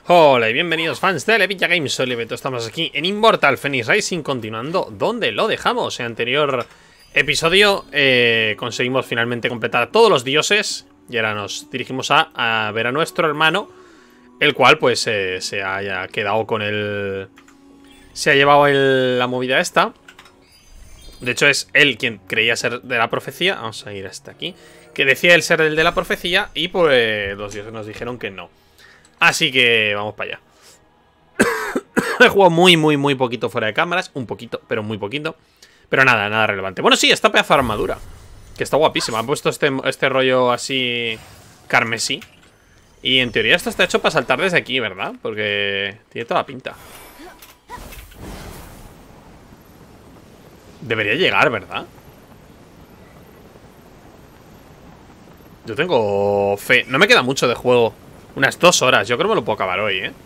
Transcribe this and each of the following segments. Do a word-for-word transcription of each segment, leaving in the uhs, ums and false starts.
Hola y bienvenidos fans de Levilla Games, soy Leveto, estamos aquí en Immortal Phoenix Rising, continuando donde lo dejamos. En el anterior episodio eh, conseguimos finalmente completar a todos los dioses y ahora nos dirigimos a, a ver a nuestro hermano, el cual pues eh, se haya quedado con el... se ha llevado el, la movida esta. De hecho es él quien creía ser de la profecía. Vamos a ir hasta aquí. Que decía él ser el de la profecía y pues los dioses nos dijeron que no. Así que vamos para allá. He jugado muy, muy, muy poquito fuera de cámaras. Un poquito, pero muy poquito. Pero nada, nada relevante. Bueno, sí, esta pedazo de armadura, que está guapísima. Han puesto este, este rollo así carmesí. Y en teoría esto está hecho para saltar desde aquí, ¿verdad? Porque tiene toda la pinta. Debería llegar, ¿verdad? Yo tengo fe. No me queda mucho de juego. Unas dos horas. Yo creo que me lo puedo acabar hoy, ¿eh?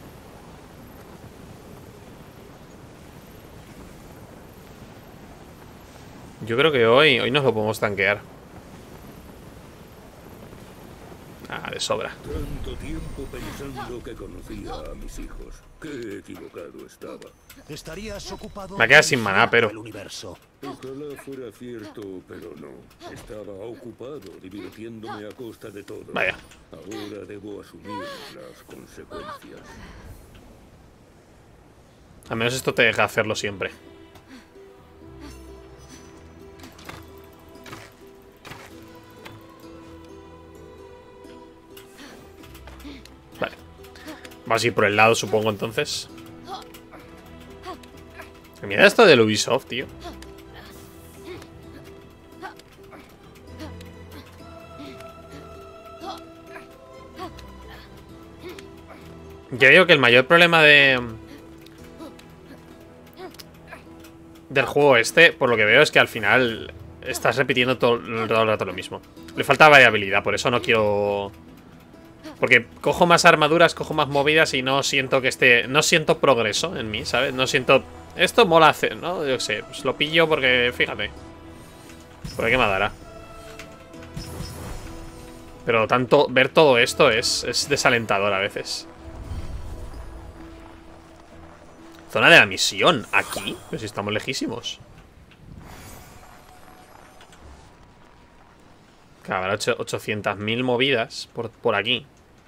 Yo creo que hoy, hoy nos lo podemos tanquear. Ah, de sobra. Tanto tiempo pensando que conocía a mis hijos. Qué equivocado estaba. Estarías ocupado. Me queda sin maná, pero el universo. Ojalá fuera cierto, pero no. Estaba ocupado divirtiéndome a costa de todo. Vaya. Ahora debo asumir las consecuencias. Al menos esto te deja hacerlo siempre. Vale. Vamos a ir por el lado, supongo, entonces. Mira esto de Ubisoft, tío. Yo digo que el mayor problema de... del juego este, por lo que veo, es que al final estás repitiendo todo, todo el rato lo mismo. Le falta variabilidad, por eso no quiero... Porque cojo más armaduras, cojo más movidas y no siento que esté... no siento progreso en mí, ¿sabes? No siento... Esto mola hacer, ¿no? Yo sé, pues lo pillo porque, fíjate. Porque qué me dará. Pero tanto... ver todo esto es, es desalentador a veces. Zona de la misión. ¿Aquí? Pues si estamos lejísimos. Claro, habrá ochocientas mil movidas por, por aquí.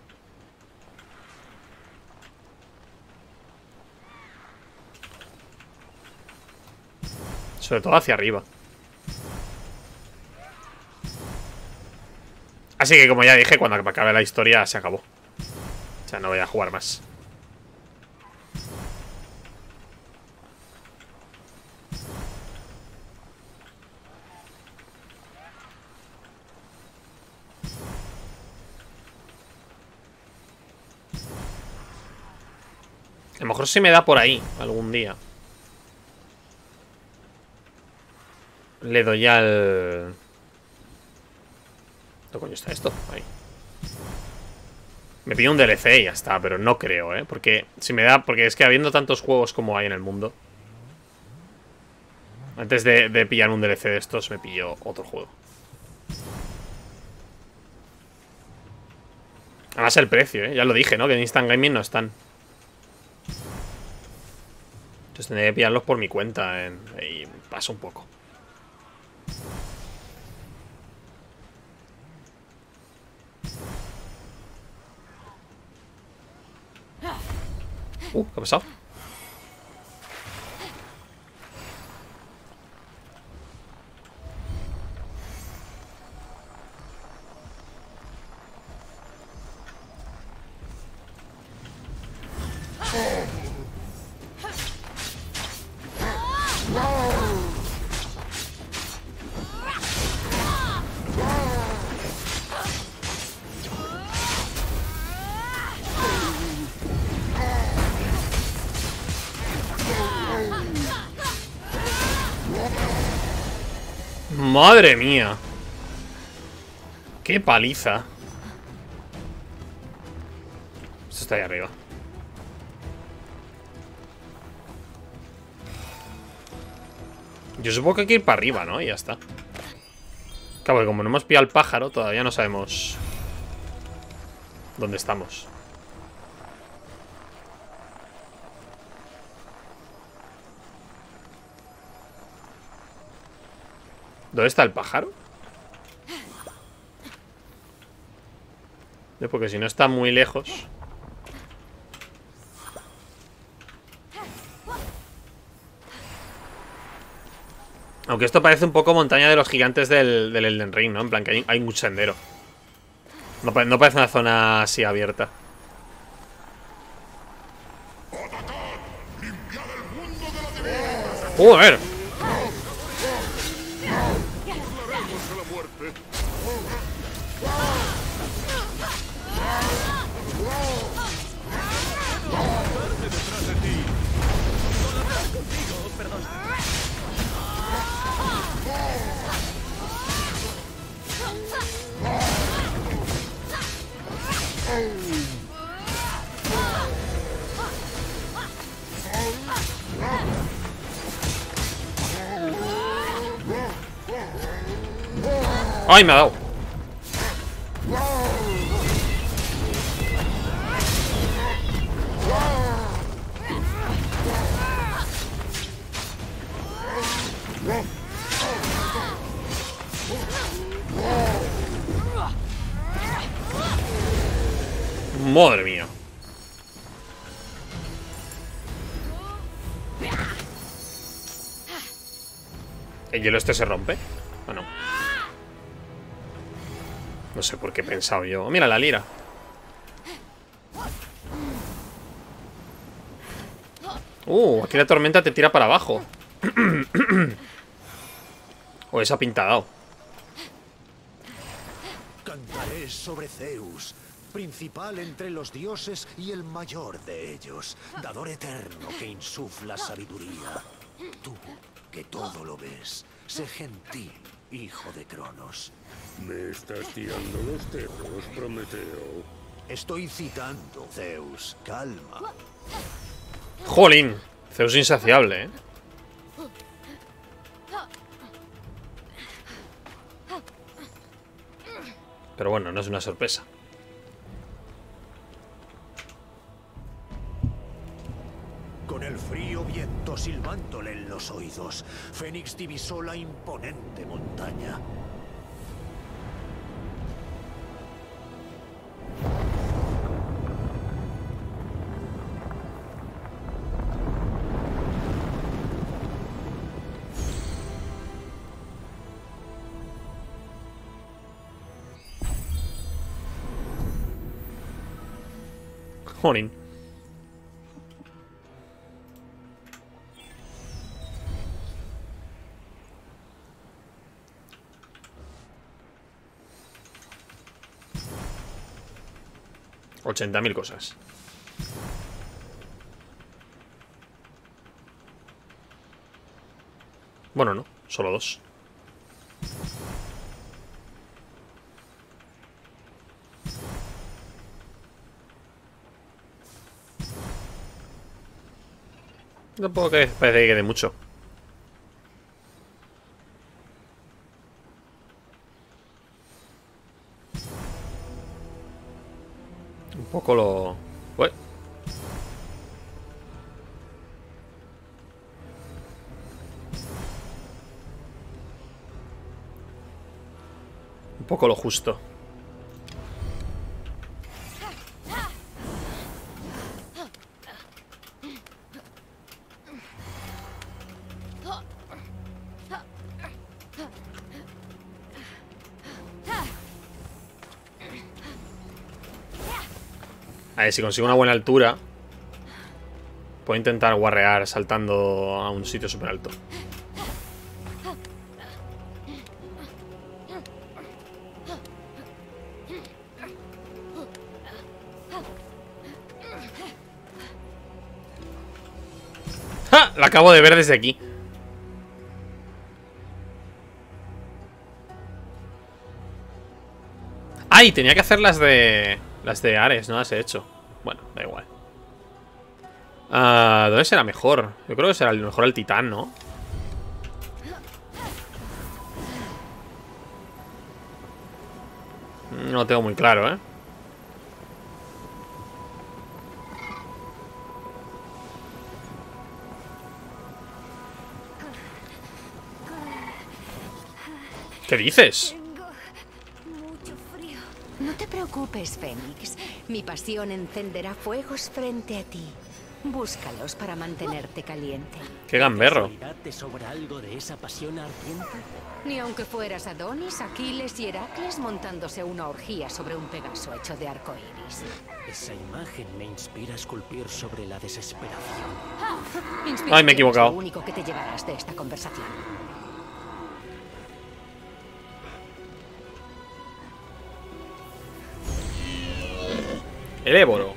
Sobre todo hacia arriba. Así que como ya dije, cuando acabe la historia se acabó. O sea, no voy a jugar más. A lo mejor se me da por ahí algún día. Le doy al... ¿Dónde coño está esto? Ahí. Me pido un D L C y ya está, pero no creo, ¿eh? Porque si me da... Porque es que habiendo tantos juegos como hay en el mundo, antes de, de pillar un D L C de estos, me pillo otro juego. Además el precio, ¿eh? Ya lo dije, ¿no? Que en Instant Gaming no están. Entonces tendré que pillarlos por mi cuenta, ¿eh? Y paso un poco. Uh, ¿qué ha pasado? ¡Madre mía! ¡Qué paliza! Esto está ahí arriba. Yo supongo que hay que ir para arriba, ¿no? Y ya está. Claro, que como no hemos pillado al pájaro, todavía no sabemos dónde estamos. ¿Dónde está el pájaro? Porque si no está muy lejos. Aunque esto parece un poco montaña de los gigantes del, del Elden Ring, ¿no? En plan que hay, hay un sendero. No, no parece una zona así abierta. ¡Uh, a ver! ¡Ay, me ha dado! ¡Madre mía! ¿El hielo este se rompe? ¿O no? No sé por qué he pensado yo. Mira la lira. Uh, aquí la tormenta te tira para abajo. O esa pinta dado. Cantaré sobre Zeus, principal entre los dioses y el mayor de ellos, dador eterno que insufla sabiduría. Tú, que todo lo ves, sé gentil, hijo de Cronos. Me estás tirando los dedos, Prometeo. Estoy citando, Zeus. Calma. Jolín, Zeus insaciable, ¿eh? Pero bueno, no es una sorpresa. Con el frío viento silbándole en los oídos, Fénix divisó la imponente montaña. Jolín. Ochenta mil cosas. Bueno, no, solo dos. Tampoco que parece que quede mucho. Un poco lo... Ué. Un poco lo justo. A ver, si consigo una buena altura, puedo intentar guarrear saltando a un sitio súper alto. ¡Ja! La acabo de ver desde aquí. ¡Ay! Tenía que hacer las de... Las de Ares, no las he hecho. Bueno, da igual. Uh, ¿Dónde será mejor? Yo creo que será mejor el titán, ¿no? No lo tengo muy claro, ¿eh? ¿Qué dices? Tengo mucho frío. No te preocupes, Fénix. Mi pasión encenderá fuegos frente a ti. Búscalos para mantenerte caliente. Qué gamberro. ¿Te sobra algo de esa pasión ardiente? Ni aunque fueras Adonis, Aquiles y Heracles montándose una orgía sobre un Pegaso hecho de arcoíris. Esa imagen me inspira a esculpir sobre la desesperación. Ay, me he equivocado. Es lo único que te llevarás de esta conversación. El Éboro.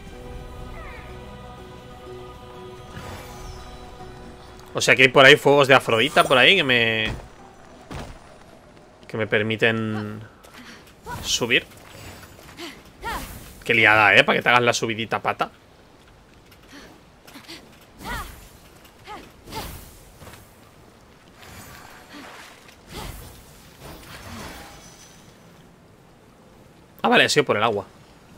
O sea que hay por ahí fuegos de Afrodita por ahí que me... Que me permiten subir. Qué liada, ¿eh? Para que te hagas la subidita pata. Ah, vale, ha sido por el agua.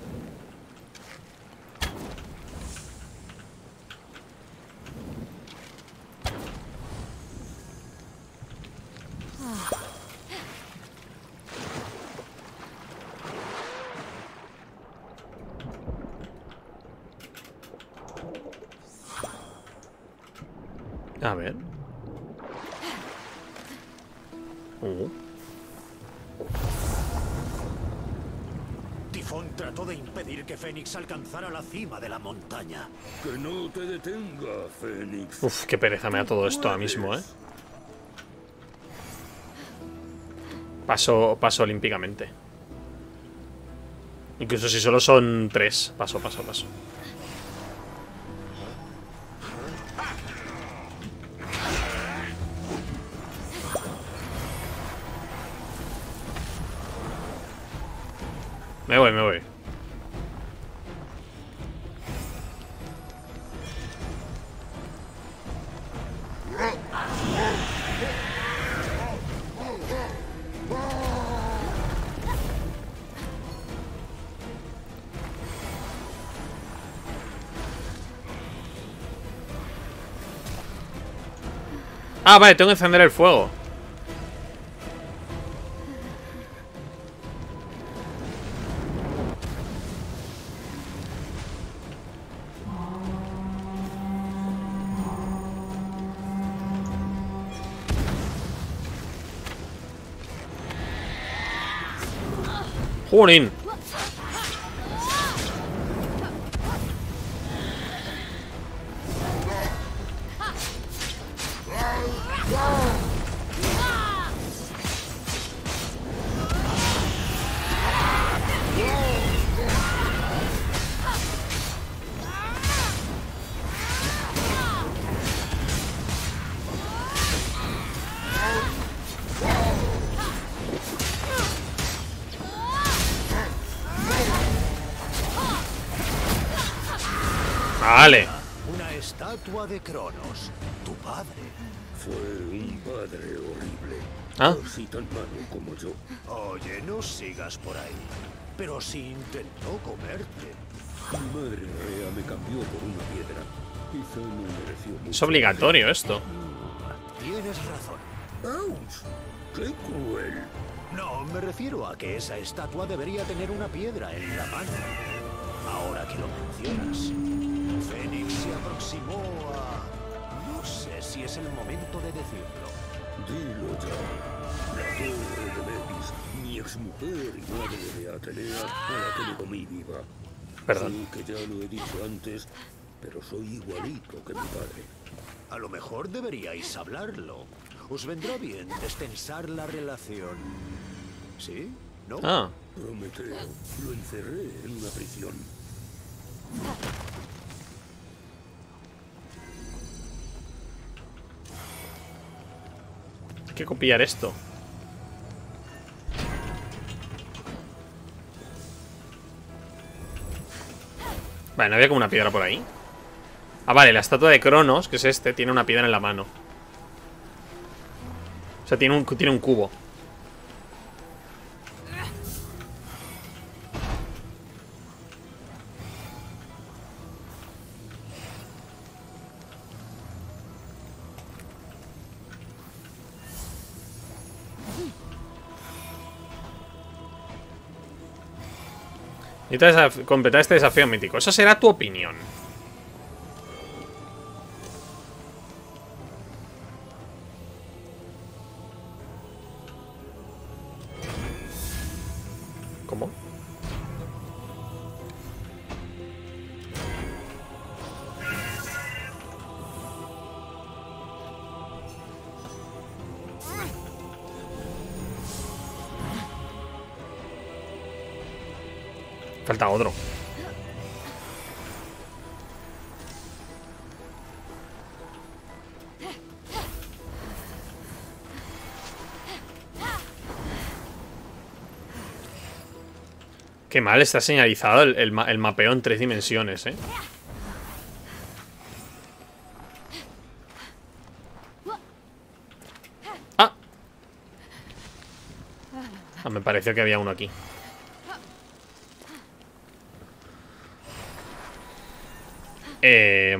A ver. Uh. Tifón trató de impedir que Fénix alcanzara la cima de la montaña. Que no te detenga, Fénix. Uf, qué pereza me da todo esto ahora mismo, ¿eh? Paso, paso olímpicamente. Incluso si solo son tres. Paso, paso, paso. Me voy, me voy. Ah, vale, tengo que encender el fuego. ¡Jolín! Vale. Una estatua de Cronos, tu padre. Fue un padre horrible. ¿Ah? Casi tan malo como yo. Oye, no sigas por ahí. Pero si intentó comerte. Mi madre Rea me cambió por una piedra. Quizá no mereció mucho. Es obligatorio esto. Tienes razón. ¡Auch! ¡Qué cruel! No, me refiero a que esa estatua debería tener una piedra en la mano. Ahora que lo mencionas, Fénix se aproximó a... No sé si es el momento de decirlo. Dilo ya. La torre de Metis, mi exmujer y madre de Atenea, a la que me comí viva. Perdón. Sé que ya lo he dicho antes, pero soy igualito que mi padre. A lo mejor deberíais hablarlo. Os vendrá bien destensar la relación. ¿Sí? ¿No? Ah. Prometeo, lo encerré en una prisión. Hay que copiar esto. Vale, ¿no había como una piedra por ahí? Ah, vale, la estatua de Cronos, que es este, tiene una piedra en la mano. O sea, tiene un, tiene un cubo. Necesitas completar este desafío mítico. Esa será tu opinión. ¿Cómo? Falta otro. Qué mal está señalizado el, el, el mapeo en tres dimensiones, eh. Ah. Ah, me pareció que había uno aquí. Eh...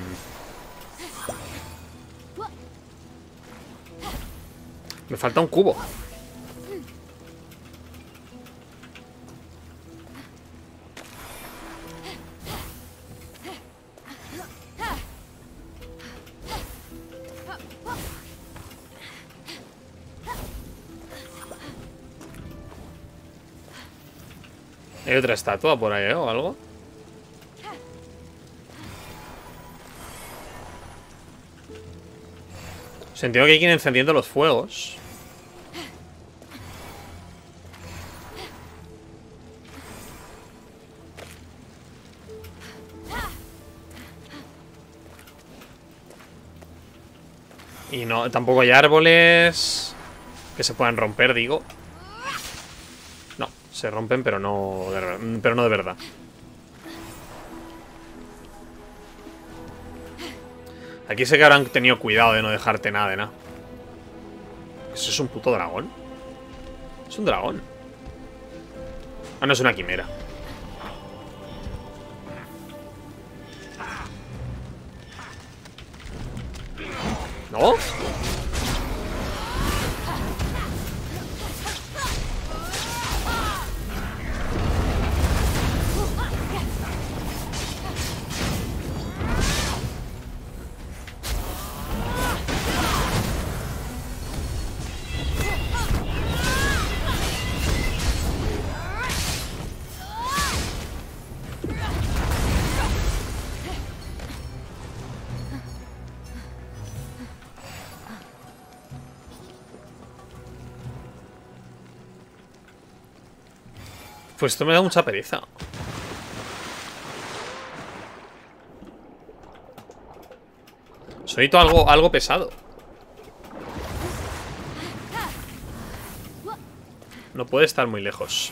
Me falta un cubo. ¿Hay otra estatua por ahí, ¿eh? O algo? Sentido que hay que ir encendiendo los fuegos. Y no, tampoco hay árboles que se puedan romper, digo. No, se rompen, pero no de, pero no de verdad. Aquí sé que habrán tenido cuidado de no dejarte nada de nada. ¿Eso es un puto dragón? Es un dragón. Ah, no, es una quimera. ¿No? Pues esto me da mucha pereza. Soy todo algo, algo pesado. No puede estar muy lejos.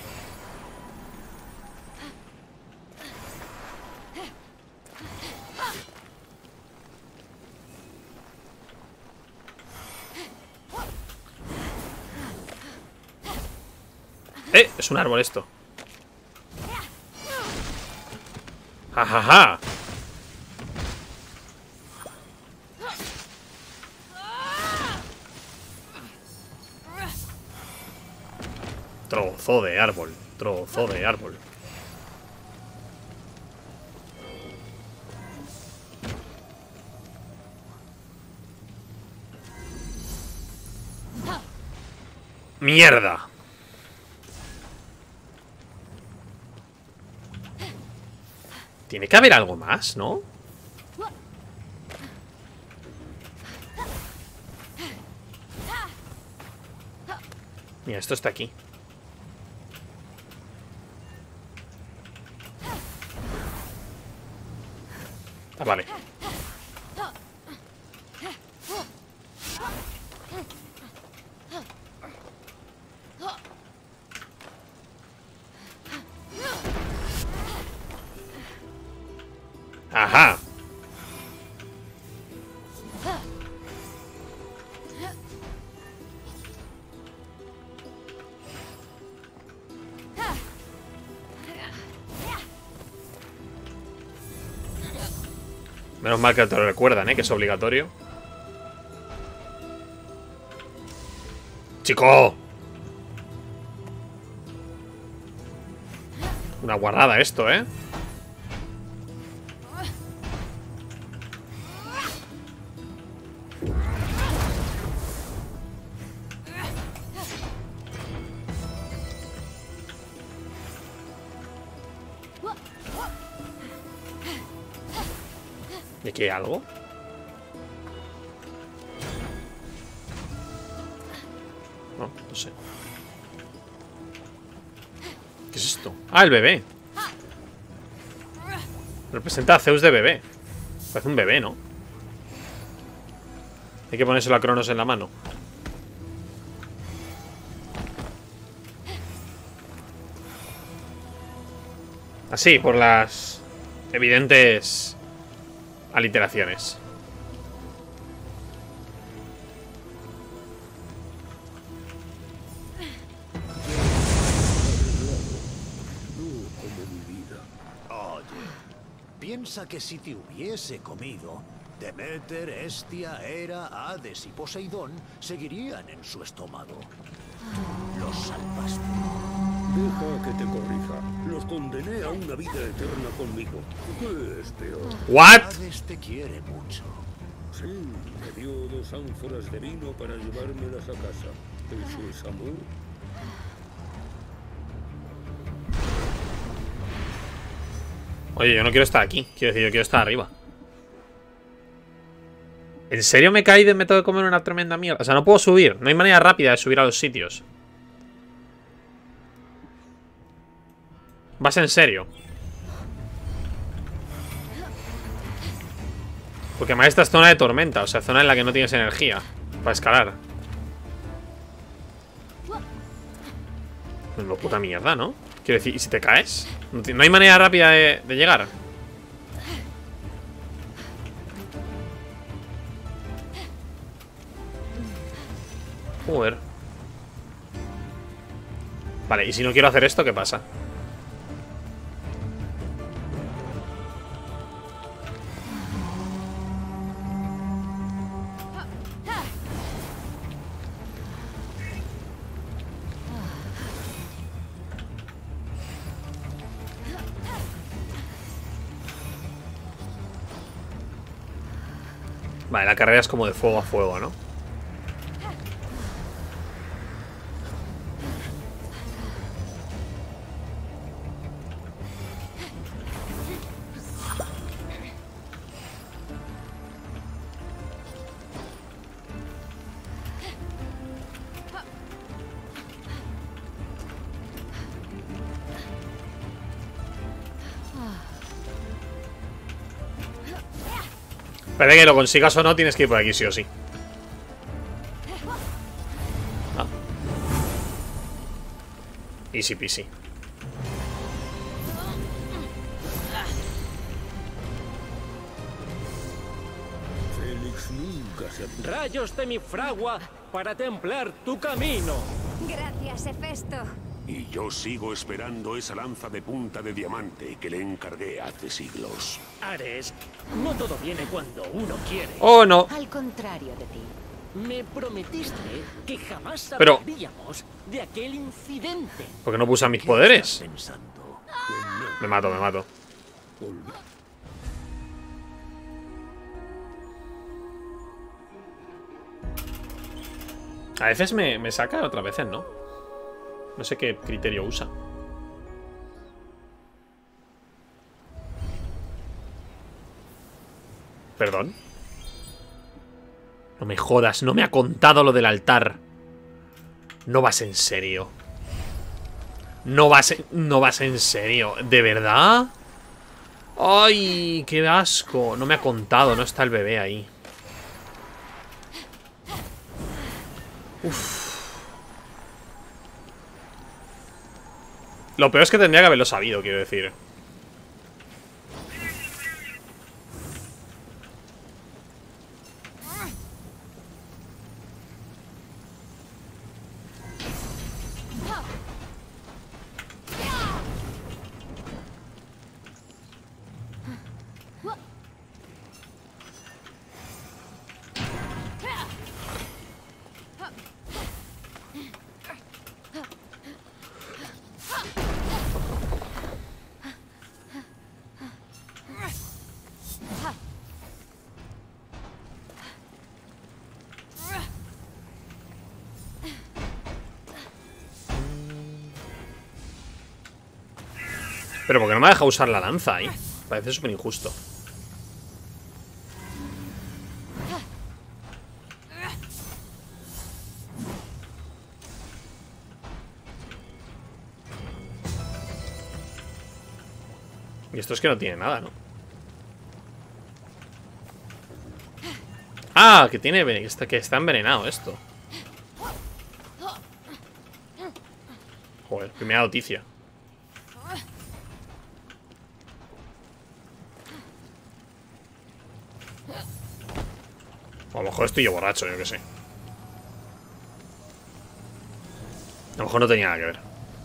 Eh, es un árbol esto. ¡Jajaja! Trozo de árbol, trozo de árbol. ¡Mierda! Tiene que haber algo más, ¿no? Mira, esto está aquí. Ah, vale. Ajá. Menos mal que te lo recuerdan, ¿eh? Que es obligatorio. ¡Chico! Una guarrada esto, ¿eh? ¿Y aquí hay algo? No, no sé. ¿Qué es esto? Ah, el bebé. Representa a Zeus de bebé. Parece un bebé, ¿no? Hay que ponérselo a Cronos en la mano. Así, por las evidentes aliteraciones. No como mi vida. Oye, piensa que si te hubiese comido, Deméter, Hestia, Hera, Hades y Poseidón seguirían en su estómago. Los salvaste. Deja que te corrija. Los condené a una vida eterna conmigo. ¿Qué es peor? ¿What? Hades te quiere mucho. Sí, me dio dos ánforas de vino para llevármelas a casa. ¿Eso es amor? Oye, yo no quiero estar aquí. Quiero decir, yo quiero estar arriba. ¿En serio me caí de me tengo que comer una tremenda mierda? O sea, no puedo subir. No hay manera rápida de subir a los sitios. ¿Vas en serio? Porque más esta es zona de tormenta. O sea, zona en la que no tienes energía para escalar. Pues lo puta mierda, ¿no? Quiero decir, ¿y si te caes? No hay manera rápida de, de llegar. Joder. Vale, y si no quiero hacer esto, ¿qué pasa? Vale, la carrera es como de fuego a fuego, ¿no? Parece que lo consigas o no, tienes que ir por aquí sí o sí. Ah. Easy peasy. Félix nunca se... Rayos de mi fragua para templar tu camino. Gracias, Hefesto. Y yo sigo esperando esa lanza de punta de diamante que le encargué hace siglos. Ares, no todo viene cuando uno quiere. Oh, no. Al contrario de ti. Me prometiste que jamás Pero- hablaríamos de aquel incidente. Porque no puse mis poderes. Pensando. Me mato, me mato. Olvi- A veces me, me saca, otras veces no. No sé qué criterio usa. ¿Perdón? No me jodas, no me ha contado lo del altar. No vas en serio. No vas en, no vas en serio. ¿De verdad? ¡Ay! ¡Qué asco! No me ha contado, no está el bebé ahí. Uf. Lo peor es que tendría que haberlo sabido, quiero decir. Pero ¿por qué no me deja usar la lanza ahí? Parece súper injusto. Y esto es que no tiene nada, ¿no? Ah, que tiene... Que está, que está envenenado esto. Joder, primera noticia. O a lo mejor estoy yo borracho, yo qué sé. A lo mejor no tenía nada que ver.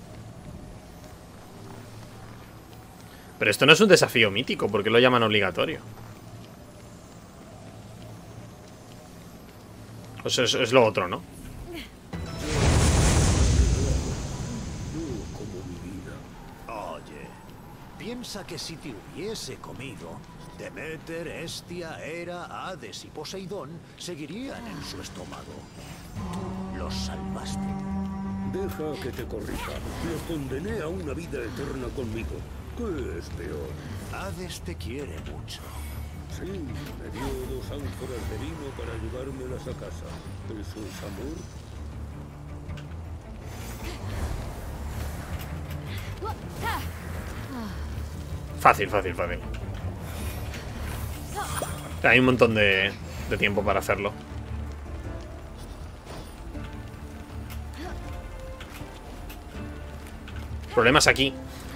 Pero esto no es un desafío mítico, ¿por qué lo llaman obligatorio? Pues es, es lo otro, ¿no? Oye, piensa que si te hubiese comido, Demeter, Hestia, Hera, Hades y Poseidón seguirían en su estómago. Tú los salvaste. Deja que te corrija. Lo condené a una vida eterna conmigo. ¿Qué es peor? Hades te quiere mucho. Sí, me dio dos ánforas de vino para llevármelas a casa. ¿Eso es amor? Fácil, fácil, fácil. Hay un montón de, de tiempo para hacerlo. Problemas aquí.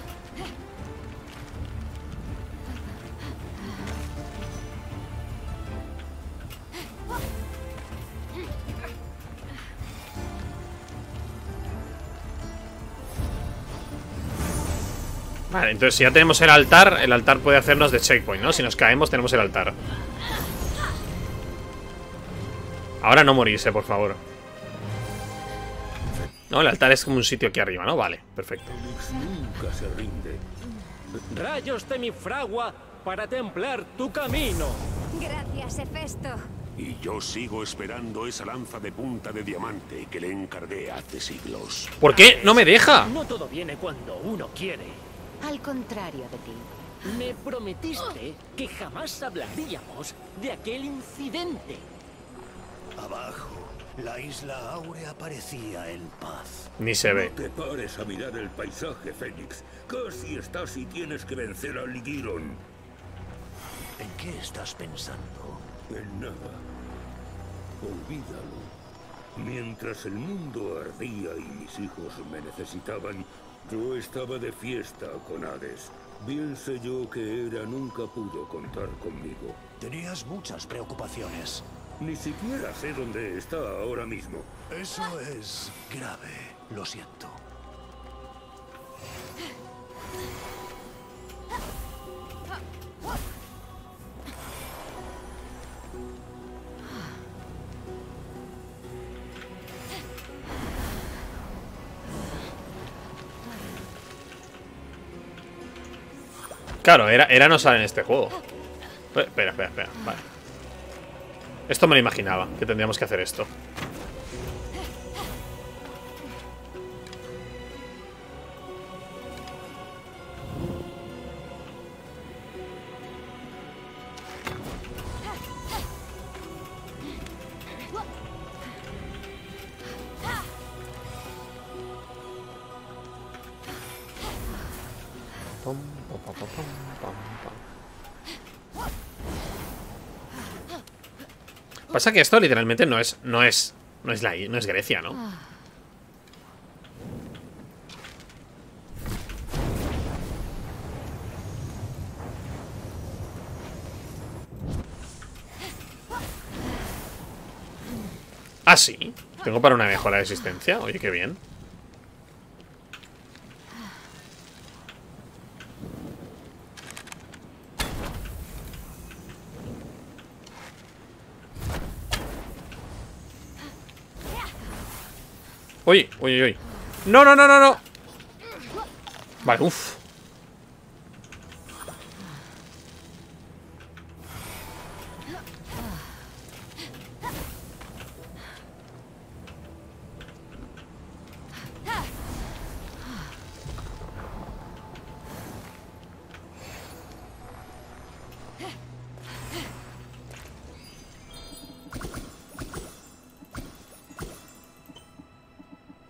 Vale, entonces si ya tenemos el altar, el altar puede hacernos de checkpoint, ¿no? Si nos caemos tenemos el altar. Ahora no morirse, por favor. No, el altar es como un sitio aquí arriba, ¿no? Vale, perfecto. Félix nunca se rinde. Rayos de mi fragua para templar tu camino. Gracias, Hefesto. Y yo sigo esperando esa lanza de punta de diamante que le encargué hace siglos. ¿Por qué no me deja? No todo viene cuando uno quiere. Al contrario de ti. Me prometiste que jamás hablaríamos de aquel incidente. Abajo, la isla áurea parecía en paz. Ni se No ve. te pares a mirar el paisaje, Fénix. Casi estás y tienes que vencer a Ligiron. ¿En qué estás pensando? En nada. Olvídalo. Mientras el mundo ardía y mis hijos me necesitaban, yo estaba de fiesta con Hades. Bien sé yo que Hera nunca pudo contar conmigo. Tenías muchas preocupaciones. Ni siquiera sé dónde está ahora mismo. Eso es grave. Lo siento. Claro, era, era no sale en este juego. Eh, Espera, espera, espera. Vale. Esto me lo imaginaba, que tendríamos que hacer esto. Pom, pom, pom, pom, pom, pom. Pasa que esto literalmente no es, no es, no es la, no es Grecia, ¿no? Ah, sí. Tengo para una mejora de existencia. Oye, qué bien. Uy, uy, uy. No, no, no, no, no. Vale, uff.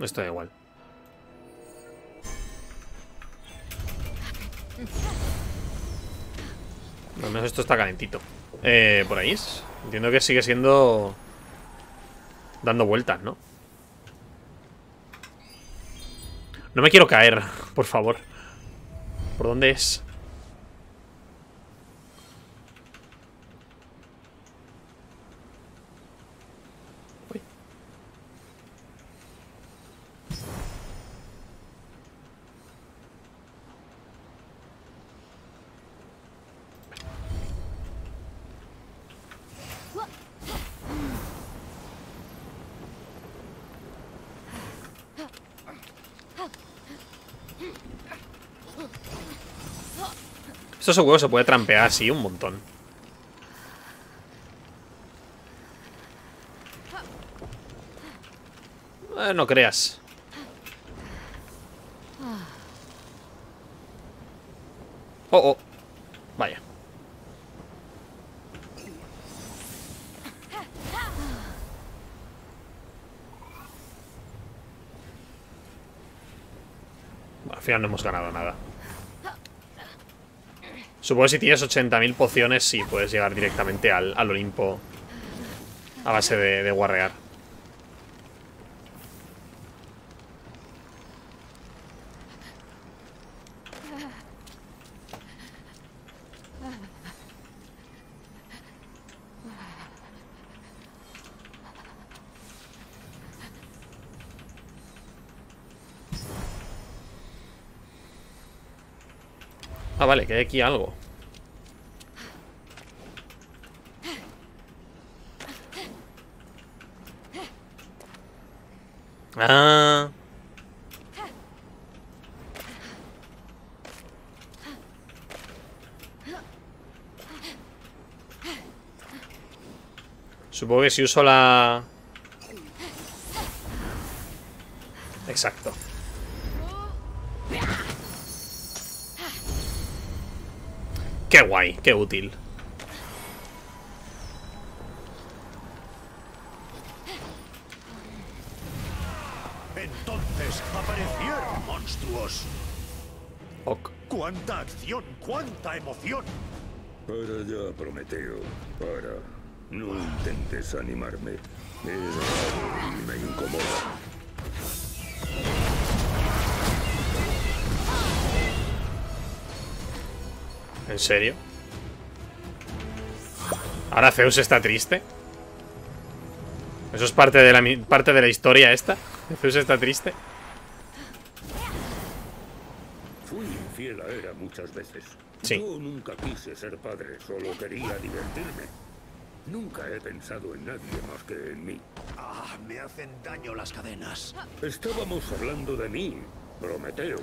Esto da igual. Al menos esto está calentito. Eh, por ahí es. Entiendo que sigue siendo... dando vueltas, ¿no? No me quiero caer, por favor. ¿Por dónde es? Uy. Esto seguro se puede trampear así un montón. Eh, no creas. Oh, oh. Vaya. Bueno, al final no hemos ganado nada. Supongo que si tienes ochenta mil pociones, sí, puedes llegar directamente al, al Olimpo a base de, de guarrear. Ah, vale, que hay aquí algo. Ah. Supongo que si uso la... Exacto. Qué guay, qué útil. Entonces aparecieron monstruos. Ok. ¡Cuánta acción! ¡Cuánta emoción! Para ya, Prometeo. Para. No intentes animarme. Es raro y me incomoda. ¿En serio? ¿Ahora Zeus está triste? ¿Eso es parte de la, parte de la historia esta? ¿Zeus está triste? Fui infiel a Hera muchas veces. Sí. Yo nunca quise ser padre, solo quería divertirme. Nunca he pensado en nadie más que en mí. Ah, me hacen daño las cadenas. Estábamos hablando de mí, Prometeo.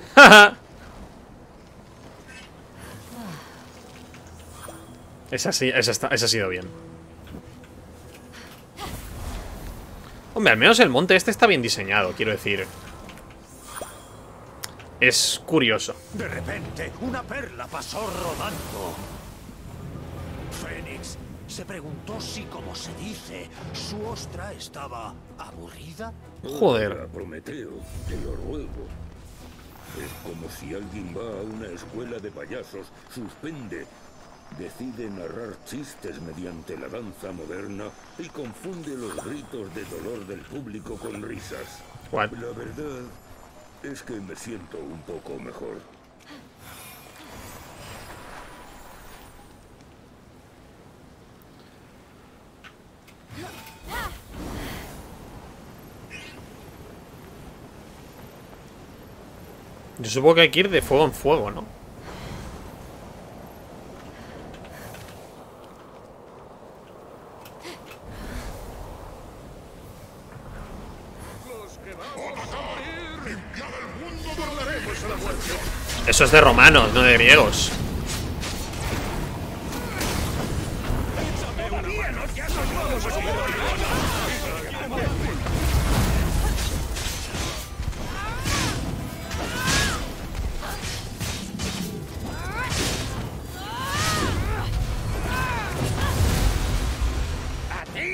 Esa sí, esa, está, esa ha sido bien. Hombre, al menos el monte este está bien diseñado, quiero decir. Es curioso. De repente, una perla pasó rodando. Fénix se preguntó si, como se dice, su ostra estaba aburrida. Joder. Hola, Prometeo, te lo ruego. Es como si alguien va a una escuela de payasos, suspende, decide narrar chistes mediante la danza moderna y confunde los gritos de dolor del público con risas. What? La verdad es que me siento un poco mejor. Yo supongo que hay que ir de fuego en fuego, ¿no? Eso es de romanos, no de griegos.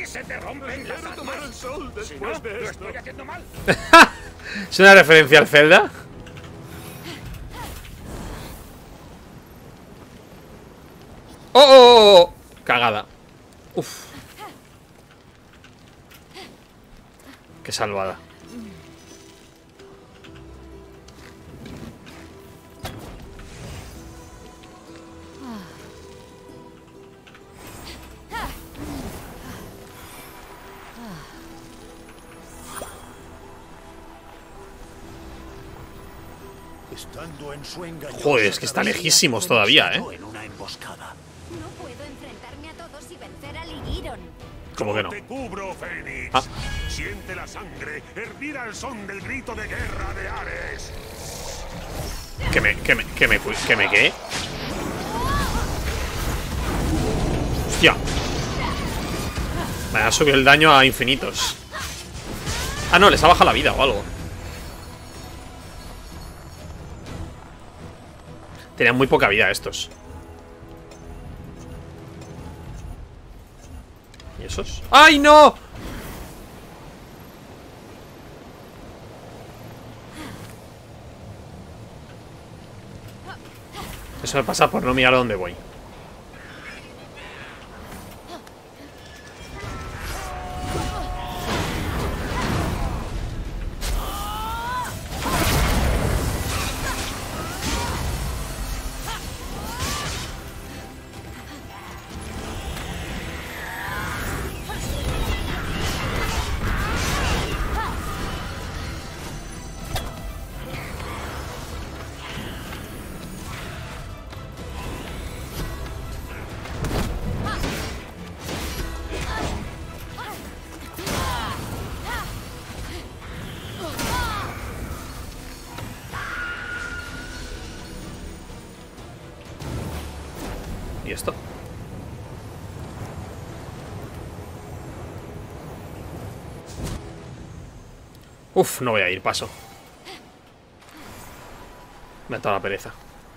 y se te rompen las armas. tomar el sol Si después no, de lo esto. estoy haciendo mal. ¿Es una referencia al Zelda? ¡Oh, oh, oh, oh! Cagada. Uf. Qué salvada. Estando en su engañosa Joder, es que está travesía, lejísimos todavía, ¿eh? hemos caído en una emboscada. No puedo enfrentarme a todos y vencer a Ligiron. ¿Cómo que no? Te cubro, Fénix. Ah. Siente la sangre hervir al son del grito de guerra de Ares. ¿Que me, que me, que me, que me qué? Hostia. Me ha subido el daño a infinitos. Ah, no, les ha bajado la vida o algo. Tenían muy poca vida estos. ¿Y esos? ¡Ay, no! Eso me pasa por no mirar a dónde voy. ¿Y esto? Uf, no voy a ir, paso. Me ha dado la pereza.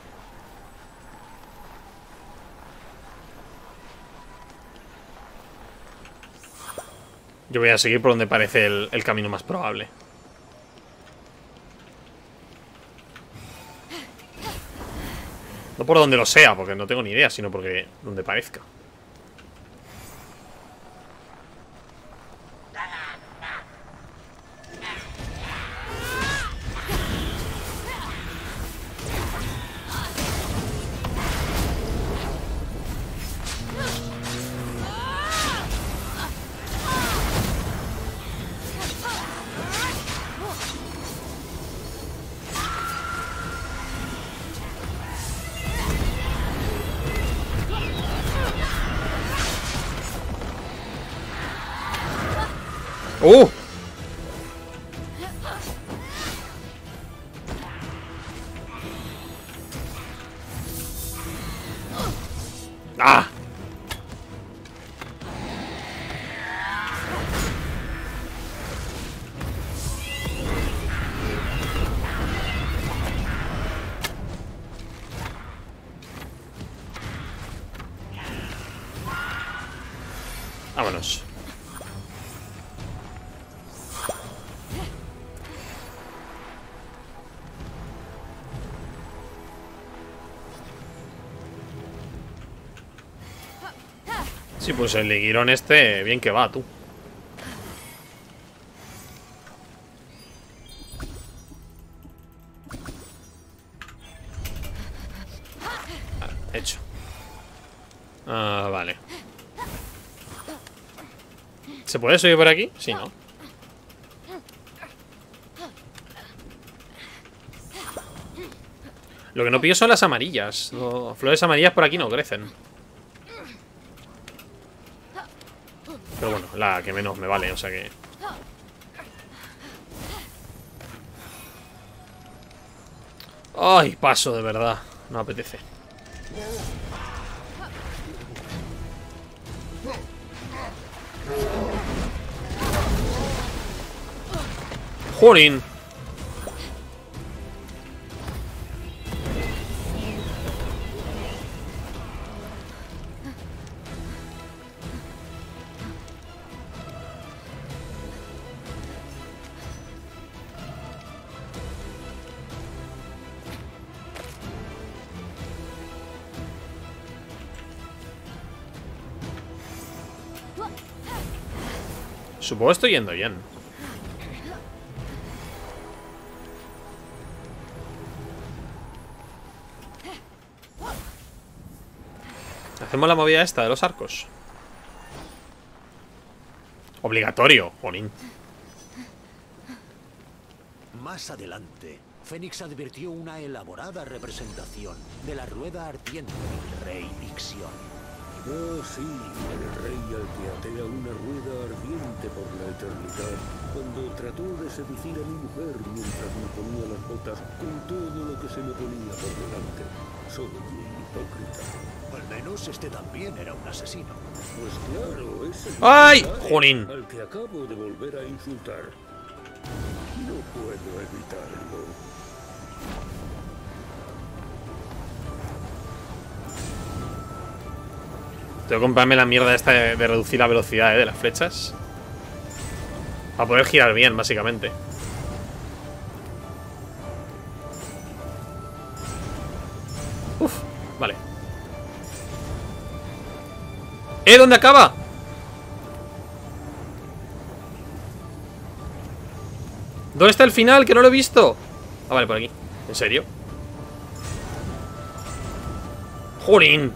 Yo voy a seguir por donde parece el, el camino más probable. No por donde lo sea, porque no tengo ni idea, sino porque donde parezca. ¡Uh! ¡Ah! Vámonos. Sí, pues el Ligirón este, bien que va, tú. Ah, hecho. Ah, vale. ¿Se puede subir por aquí? Sí, ¿no? Lo que no pillo son las amarillas. No, flores amarillas por aquí no crecen. Pero bueno, la que menos me vale, o sea que... Ay, paso, de verdad. No apetece. ¡Jolín! Supongo que estoy yendo bien. Hacemos la movida esta de los arcos. Obligatorio, jolín. Más adelante, Fénix advirtió una elaborada representación de la rueda ardiente del rey Ixion. Ah, sí, el rey al que atea una rueda ardiente por la eternidad, cuando trató de seducir a mi mujer mientras me ponía las botas con todo lo que se me ponía por delante. Soy un hipócrita. Al menos este también era un asesino. Pues claro, es el ¡Ay! padre ¡Jolín! al que acabo de volver a insultar. No puedo evitarlo. Tengo que comprarme la mierda esta de, de reducir la velocidad, ¿eh? De las flechas. Para poder girar bien, básicamente. Uf, vale. ¿Eh? ¿Dónde acaba? ¿Dónde está el final? Que no lo he visto. Ah, vale, por aquí. ¿En serio? ¡Jolín!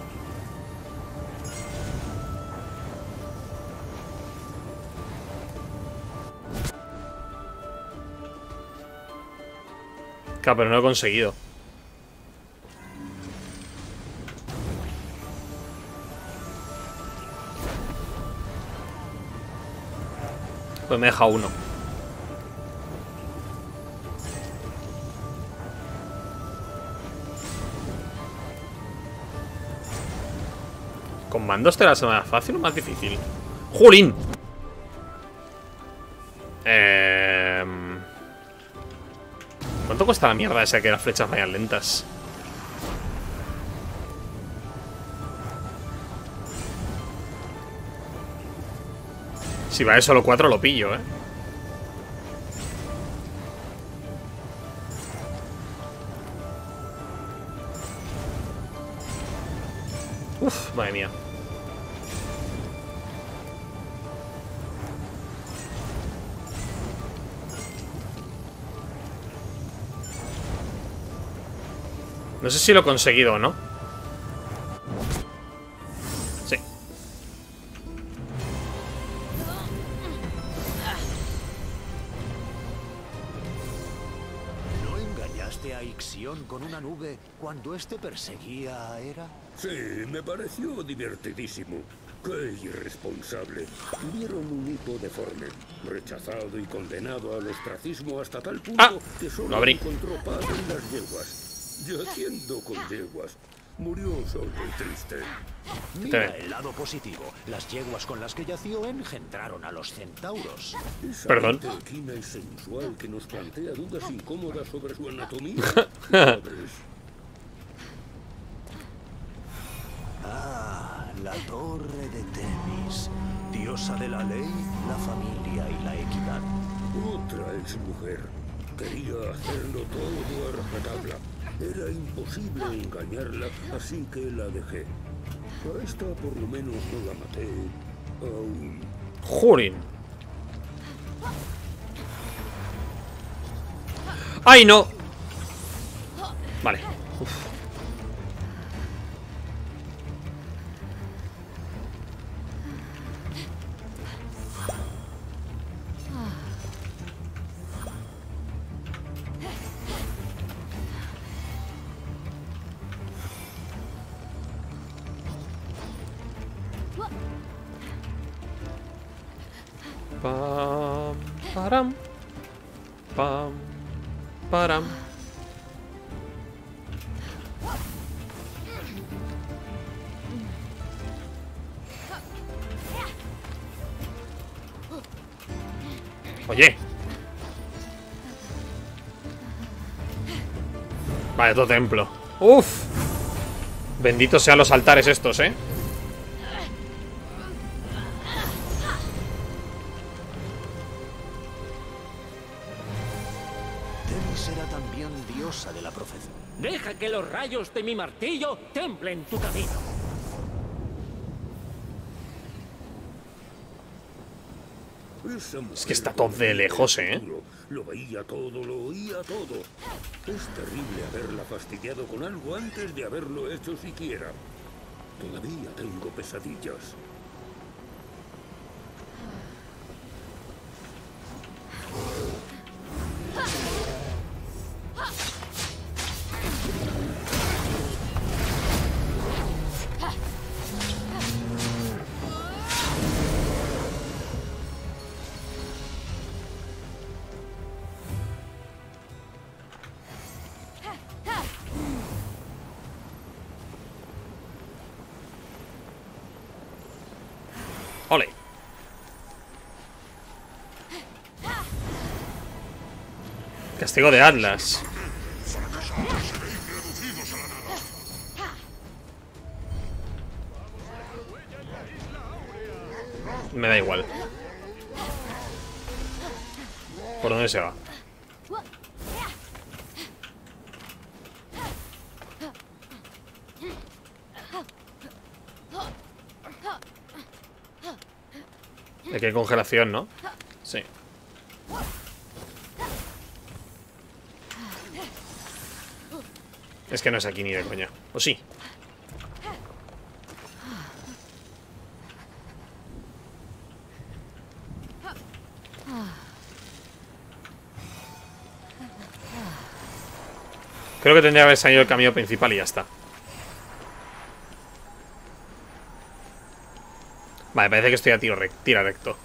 Claro, pero no lo he conseguido. Pues me deja uno. ¿Con mandos te la hace más fácil o más difícil? ¡Jolín! Eh... ¿Cuánto cuesta la mierda esa que las flechas vayan lentas? Si va de solo cuatro lo pillo, ¿eh? Uf, madre mía. No sé si lo he conseguido o no. Sí. ¿No engañaste a Ixion con una nube cuando este perseguía a Hera? Sí, me pareció divertidísimo. ¡Qué irresponsable! Tuvieron un hijo deforme, rechazado y condenado al ostracismo hasta tal punto Ah, que lo solo abrí. encontró paz en las yeguas. Yaciendo con yeguas, murió solo y triste. Mira Te- el lado positivo. Las yeguas con las que yació engendraron a los centauros. Esa Perdón. mente equina y sensual que nos plantea dudas incómodas sobre su anatomía. Pobres. Ah, la torre de Temis, diosa de la ley, la familia y la equidad. Otra exmujer. Quería hacerlo todo a rajatabla. Era imposible engañarla, así que la dejé. A esta por lo menos no la maté aún. Jolín. ¡Ay, no! Vale. Uf. Pam, param. Pam, param. Oye. Vale, otro templo. Uf. Benditos sean los altares estos, eh. Temis era también diosa de la profecía. Deja que los rayos de mi martillo templen tu camino. Es que está todo de lejos, ¿eh? Lo veía todo, lo oía todo. Es terrible haberla fastidiado con algo antes de haberlo hecho siquiera. Todavía tengo pesadillas. Ole. Castigo de Atlas. Me da igual. ¿Por dónde se va? De qué congelación, ¿no? Sí. Es que no es aquí ni de coña. ¿O sí? Creo que tendría que haber salido el camino principal y ya está. Vale, parece que estoy a tiro, rec tira recto.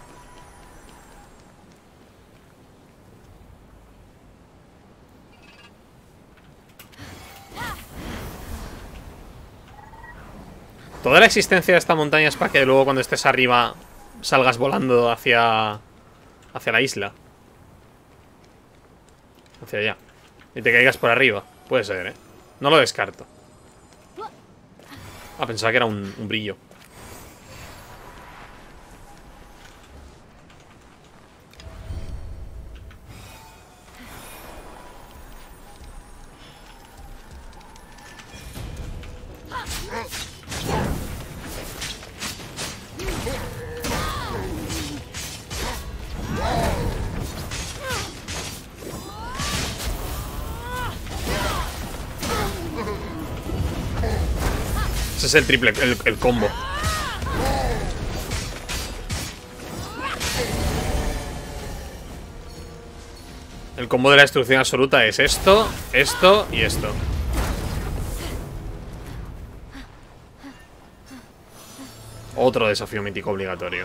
Toda la existencia de esta montaña es para que luego cuando estés arriba salgas volando hacia hacia la isla. Hacia allá. Y te caigas por arriba. Puede ser, ¿eh? No lo descarto. Ah, pensaba que era un, un brillo. Ese es el triple, el, el combo. El combo de la destrucción absoluta es esto, esto y esto. Otro desafío mítico obligatorio.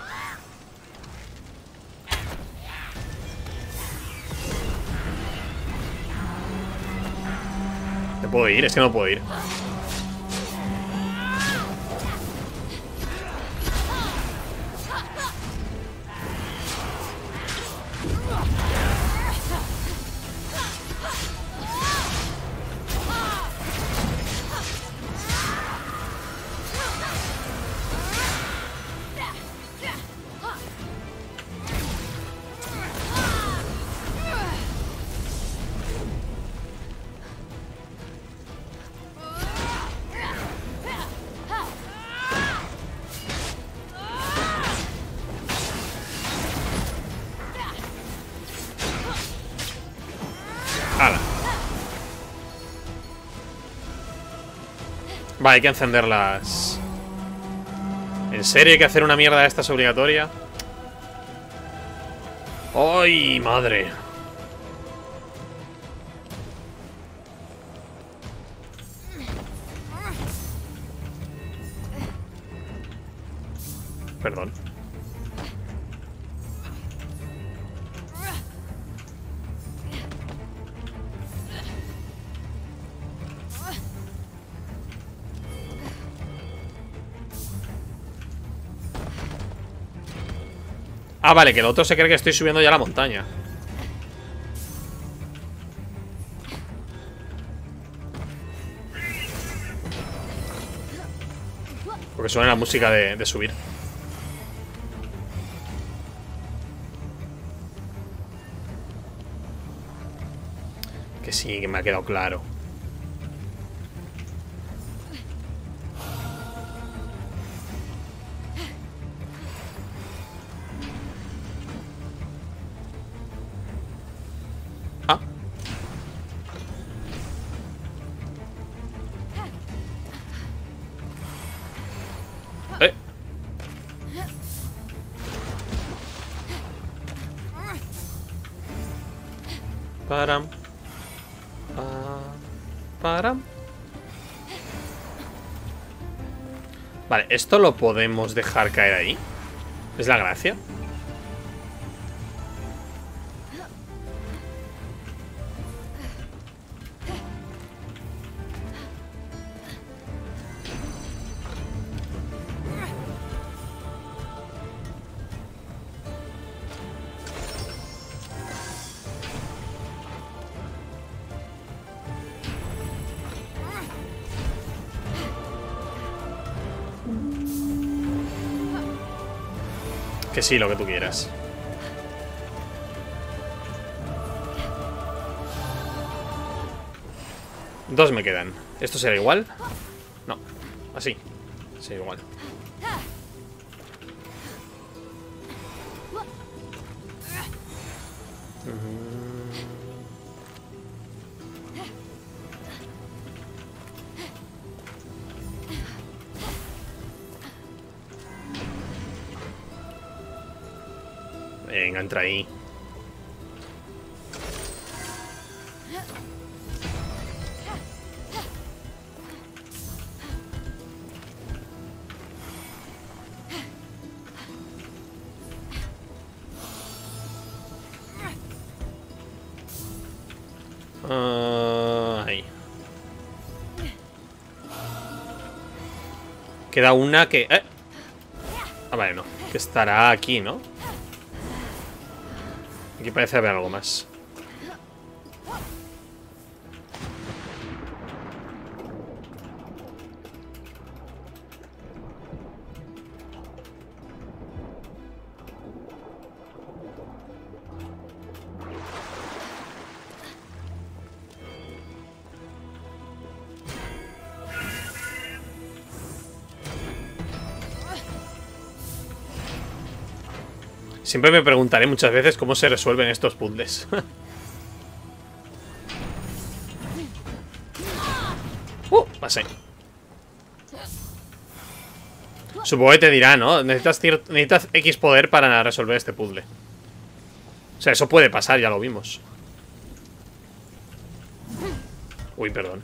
¿Me puedo ir? Es que no puedo ir. ¡Hala! Vale, hay que encenderlas. ¿En serio hay que hacer una mierda de estas obligatoria? ¡Ay, madre! Perdón. Ah, vale, que el otro se cree que estoy subiendo ya la montaña. Porque suena la música de, de subir. Que sí, que me ha quedado claro. Param. Pa, param. Vale, esto lo podemos dejar caer ahí. Es la gracia. Que sí, lo que tú quieras. Dos me quedan. ¿Esto será igual? No. Así. Sí, igual. Venga, entra ahí. Uh, ahí. Queda una que... ¿Eh? Ah, vale, no. Que estará aquí, ¿no? Aquí parece haber algo más. Siempre me preguntaré muchas veces cómo se resuelven estos puzzles. uh, pasé. Supongo que te dirá, ¿no? Necesitas, necesitas X poder para resolver este puzzle. O sea, eso puede pasar, ya lo vimos. Uy, perdón.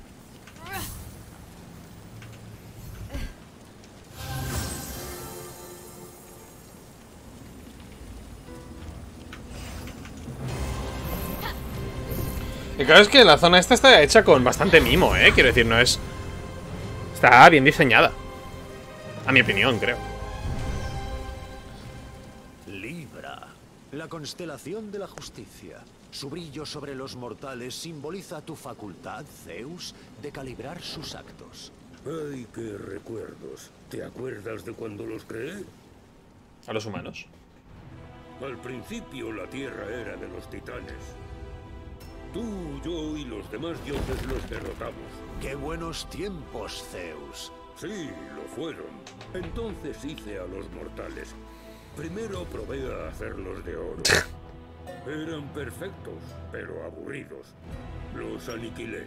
Y claro, es que la zona esta está hecha con bastante mimo, ¿eh? Quiero decir, no es... Está bien diseñada. A mi opinión, creo. Libra, la constelación de la justicia. Su brillo sobre los mortales simboliza tu facultad, Zeus, de calibrar sus actos. Ay, qué recuerdos. ¿Te acuerdas de cuando los creé? A los humanos. Al principio la Tierra era de los titanes. Tú, yo y los demás dioses los derrotamos. ¡Qué buenos tiempos, Zeus! Sí, lo fueron. Entonces hice a los mortales. Primero probé a hacerlos de oro. Eran perfectos, pero aburridos. Los aniquilé.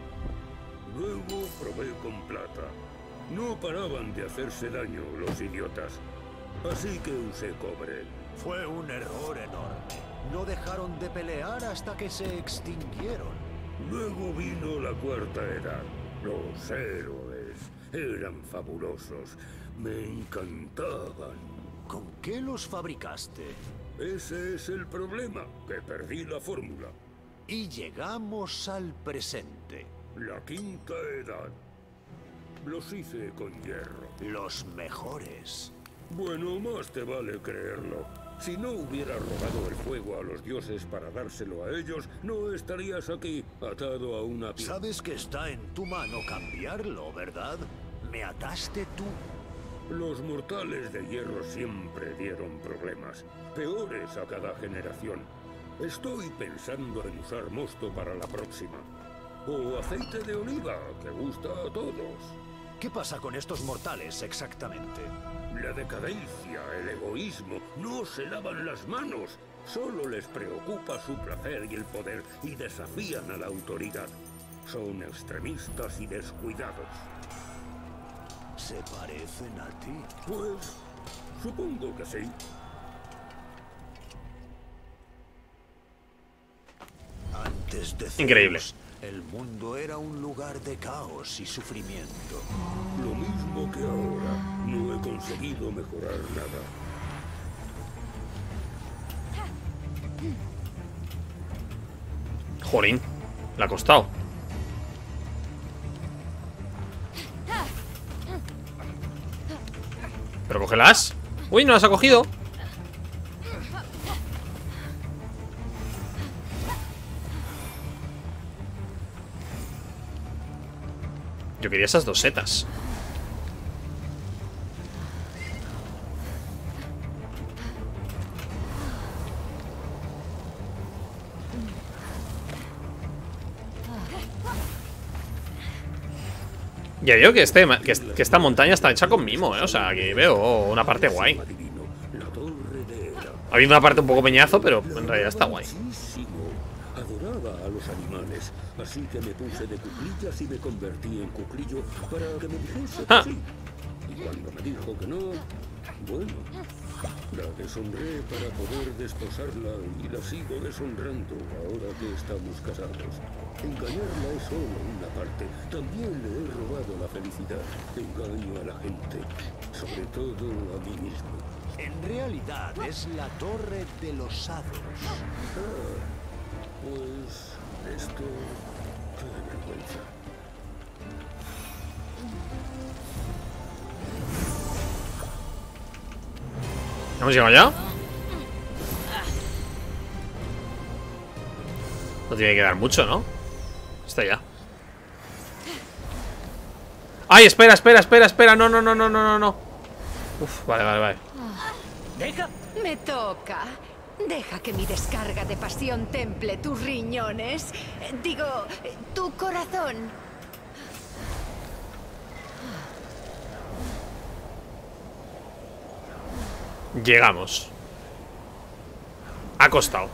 Luego probé con plata. No paraban de hacerse daño los idiotas. Así que usé cobre. Fue un error enorme. No dejaron de pelear hasta que se extinguieron. Luego vino la cuarta edad. Los héroes eran fabulosos. Me encantaban. ¿Con qué los fabricaste? Ese es el problema, que perdí la fórmula. Y llegamos al presente. La quinta edad. Los hice con hierro. Los mejores. Bueno, más te vale creerlo. Si no hubieras robado el fuego a los dioses para dárselo a ellos, no estarías aquí, atado a una piedra. Sabes que está en tu mano cambiarlo, ¿verdad? Me ataste tú. Los mortales de hierro siempre dieron problemas, peores a cada generación. Estoy pensando en usar mosto para la próxima. O aceite de oliva, que gusta a todos. ¿Qué pasa con estos mortales exactamente? La decadencia, el egoísmo, no se lavan las manos. Solo les preocupa su placer y el poder y desafían a la autoridad. Son extremistas y descuidados. ¿Se parecen a ti? Pues, supongo que sí. Antes de Zeus, Increíble. el mundo era un lugar de caos y sufrimiento. Lo mismo que ahora. No he conseguido mejorar nada. Jolín, le ha costado. Pero cógelas. Uy, no las ha cogido. Yo quería esas dos setas. Ya digo que, este, que, que esta montaña está hecha con mimo, ¿eh? O sea, que veo una parte guay. Ha habido una parte un poco peñazo, pero en realidad está guay. Adoraba a los animales, así que me puse de cuclillas y me convertí en cuclillo para que me dijese que Ah. sí. Y cuando me dijo que no, bueno, la deshonré para poder desposarla y la sigo deshonrando ahora que estamos casados. Engañarla es solo una parte. También le he robado la felicidad. Engaño a la gente, sobre todo a mí mismo. En realidad es la Torre de los Hados. Pues esto... qué vergüenza. ¿Hemos llegado ya? No tiene que dar mucho, ¿no? Está ya. ¡Ay, espera, espera, espera, espera! No, no, no, no, no, no, no. Uf, vale, vale, vale. Deja. Me toca. Deja que mi descarga de pasión temple tus riñones. Digo, tu corazón. Llegamos. Ha costado.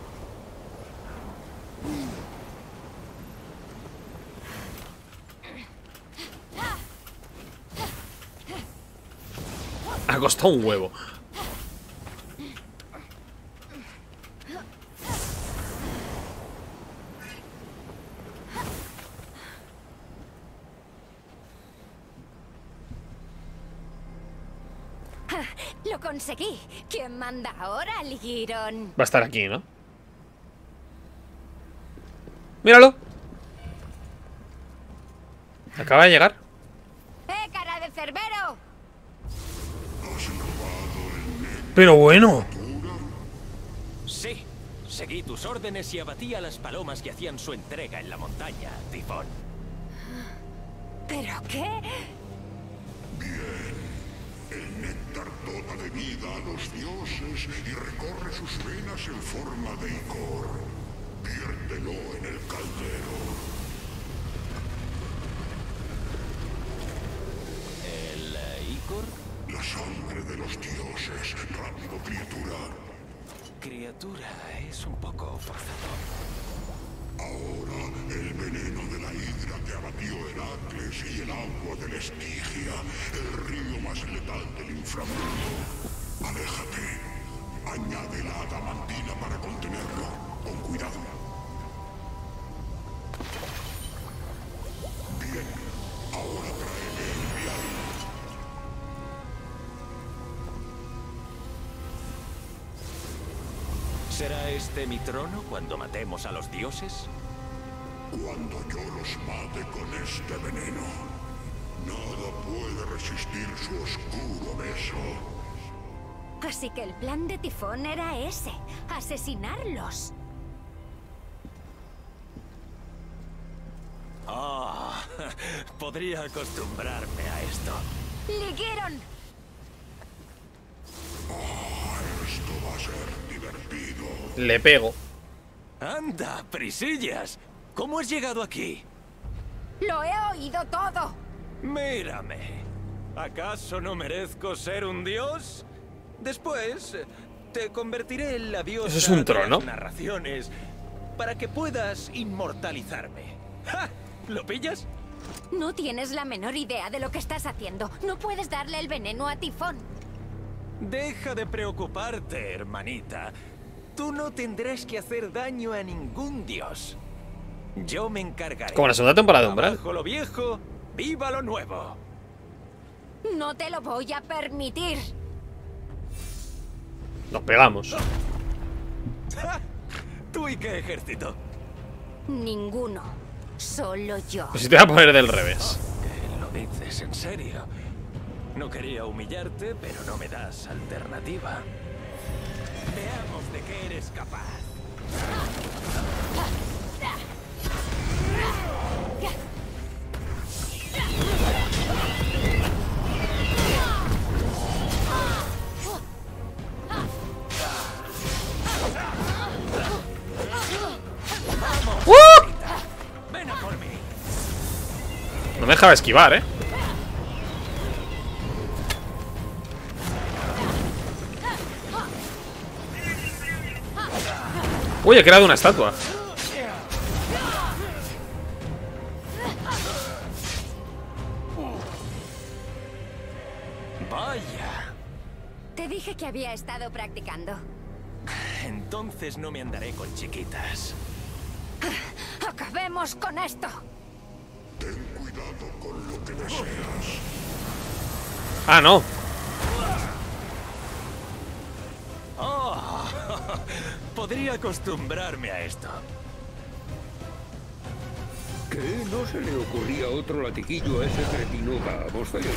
Ha costado un huevo. Lo conseguí. ¿Quién manda ahora, Ligiron? Va a estar aquí, ¿no? Míralo. Acaba de llegar. ¡Eh, cara de cerbero! Pero bueno. Sí. Seguí tus órdenes y abatí a las palomas que hacían su entrega en la montaña, Tifón. ¿Pero qué? El néctar dota de vida a los dioses y recorre sus venas en forma de icor. Viértelo en el caldero. ¿El eh, Icor? La sangre de los dioses, rápido criatura. Criatura, es un poco forzado. Ahora, el veneno de la hidra que abatió Heracles y el agua de la Estigia, el río más letal del inframundo. Aléjate. Añade la adamantina para contenerlo. Con cuidado. Bien. Ahora tráeme el vial. ¿Será este mi trono cuando matemos a los dioses? Cuando yo los mate con este veneno, nada puede resistir su oscuro beso. Así que el plan de Tifón era ese, asesinarlos. Oh, podría acostumbrarme a esto. ¡Ligiron! Esto va a ser divertido. Le pego. ¡Anda, prisillas! ¿Cómo has llegado aquí? ¡Lo he oído todo! Mírame. ¿Acaso no merezco ser un dios? Después, te convertiré en la diosa ¿Eso es un de trono? las narraciones para que puedas inmortalizarme. ¡Ja! ¿Lo pillas? No tienes la menor idea de lo que estás haciendo. No puedes darle el veneno a Tifón. Deja de preocuparte, hermanita. Tú no tendrás que hacer daño a ningún dios. Yo me encargaré. Como la segunda temporada de Umbral. Abajo lo viejo, viva lo nuevo. No te lo voy a permitir. Nos pegamos. ¿Tú y qué ejército? Ninguno. Solo yo. Pues si te voy a poner del revés. ¿Qué lo dices en serio? No quería humillarte, pero no me das alternativa. Veamos de qué eres capaz. ¡Uh! Ven a por mí. No me dejaba esquivar, eh. Uy, he creado una estatua. Vaya. Te dije que había estado practicando. Entonces no me andaré con chiquitas. ¡Acabemos con esto! Ten cuidado con lo que deseas. Ah, no. Oh, podría acostumbrarme a esto. ¿Qué? ¿No se le ocurría otro latiguillo a ese cretino? Vamos, Fénix.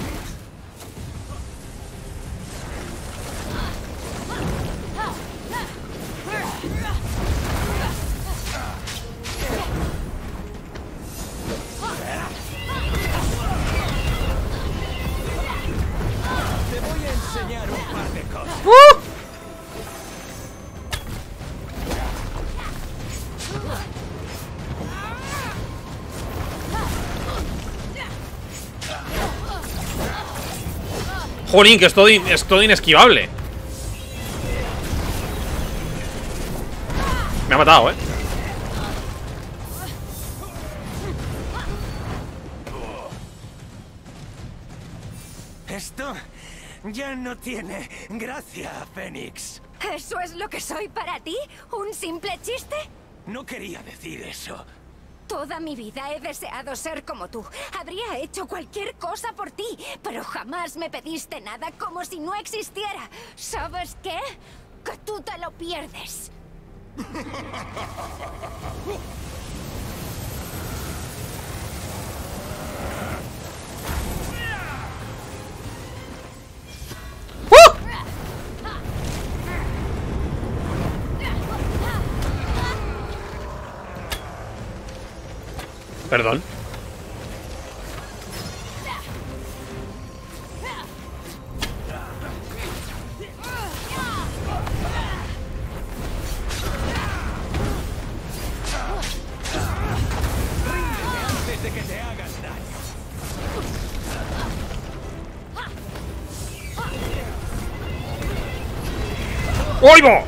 Te voy a enseñar un par de cosas. ¡Uh! Jolín, que es todo, in es todo inesquivable. Me ha matado, eh. Esto ya no tiene gracia, Fénix. ¿Eso es lo que soy para ti? ¿Un simple chiste? No quería decir eso. Toda mi vida he deseado ser como tú. Habría hecho cualquier cosa por ti, pero jamás me pediste nada como si no existiera. ¿Sabes qué? Que tú te lo pierdes. Perdón. Antes de que te hagas daño. ¡Oigo!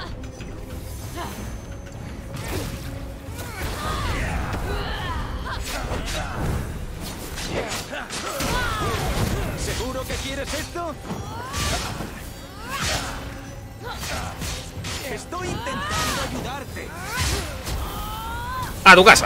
¿Seguro que quieres esto? Estoy intentando ayudarte. A tu casa.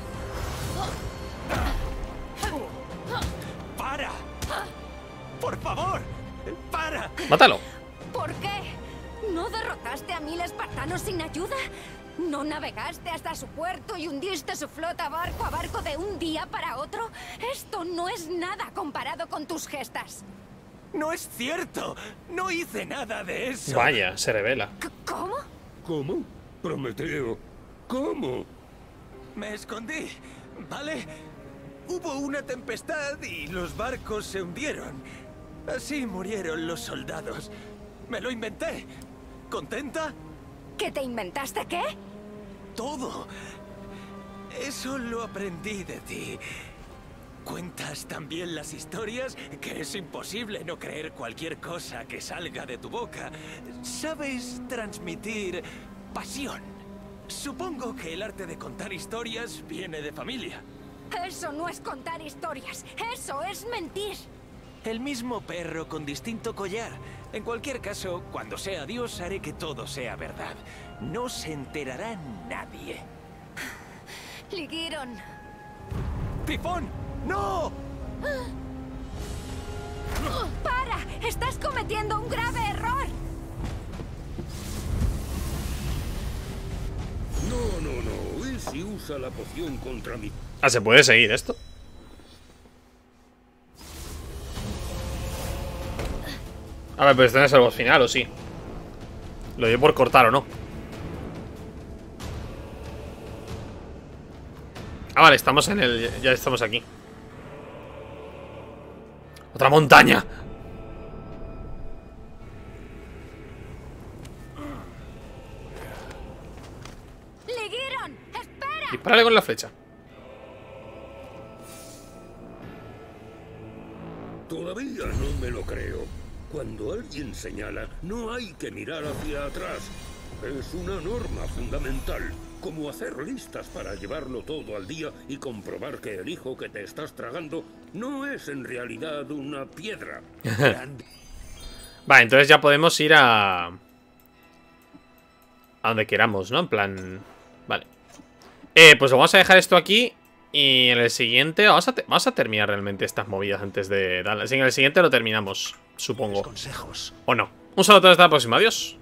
¡Para! ¡Por favor! ¡Para! Mátalo. ¿Por qué? ¿No derrotaste a mil espartanos sin ayuda? ¿No navegaste hasta su puerto y hundiste su flota barco a barco de un día para otro? Esto no es nada comparado con tus gestas. ¡No es cierto! ¡No hice nada de eso! Vaya, se revela. C- ¿Cómo? ¿Cómo? Prometeo. ¿Cómo? Me escondí, ¿vale? Hubo una tempestad y los barcos se hundieron. Así murieron los soldados. Me lo inventé. ¿Contenta? ¿Que te inventaste qué? Todo. Eso lo aprendí de ti. Cuentas tan bien las historias que es imposible no creer cualquier cosa que salga de tu boca. Sabes transmitir pasión. Supongo que el arte de contar historias viene de familia. Eso no es contar historias. Eso es mentir. El mismo perro con distinto collar. En cualquier caso, cuando sea Dios haré que todo sea verdad. No se enterará nadie. Ligiron. ¡Tifón! ¡No! ¡Para! ¡Estás cometiendo un grave error! No, no, no. Isi usa la poción contra mí. Ah, ¿se puede seguir esto? A ver, pero este no es el boss final, ¿o sí? Lo dio por cortar, ¿o no? Ah, vale, estamos en el... Ya estamos aquí. ¡Otra montaña! ¡Ligiron! ¡Espera! Dispárale con la flecha. Todavía no me lo creo. Cuando alguien señala, no hay que mirar hacia atrás. Es una norma fundamental. Como hacer listas para llevarlo todo al día y comprobar que el hijo que te estás tragando no es en realidad una piedra. Vale, entonces ya podemos ir a... A donde queramos, ¿no? En plan... Vale. Eh, pues vamos a dejar esto aquí. Y en el siguiente... Vamos a, vamos a terminar realmente estas movidas antes de darle. En el siguiente lo terminamos, supongo. Consejos. O no. Un saludo a todos, hasta la próxima. Adiós.